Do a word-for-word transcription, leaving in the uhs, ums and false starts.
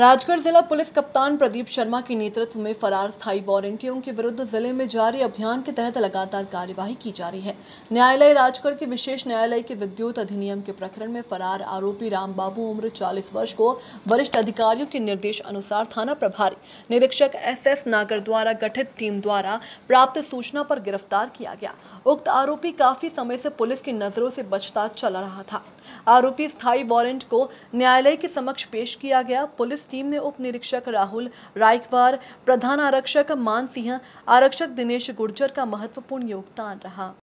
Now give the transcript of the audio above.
राजगढ़ जिला पुलिस कप्तान प्रदीप शर्मा के नेतृत्व में फरार स्थायी वारंटियों के विरुद्ध जिले में जारी अभियान के तहत लगातार कार्यवाही की जा रही है। न्यायालय राजगढ़ के विशेष न्यायालय के विद्युत अधिनियम के प्रकरण में फरार आरोपी रामबाबू उम्र चालीस वर्ष को वरिष्ठ अधिकारियों के निर्देश अनुसार थाना प्रभारी निरीक्षक एस एस नागर द्वारा गठित टीम द्वारा प्राप्त सूचना पर गिरफ्तार किया गया। उक्त आरोपी काफी समय से पुलिस की नजरों से बचता चल रहा था। आरोपी स्थायी वारंट को न्यायालय के समक्ष पेश किया गया। पुलिस टीम में उप निरीक्षक राहुल रायकवार, प्रधान आरक्षक मान सिंह, आरक्षक दिनेश गुर्जर का महत्वपूर्ण योगदान रहा।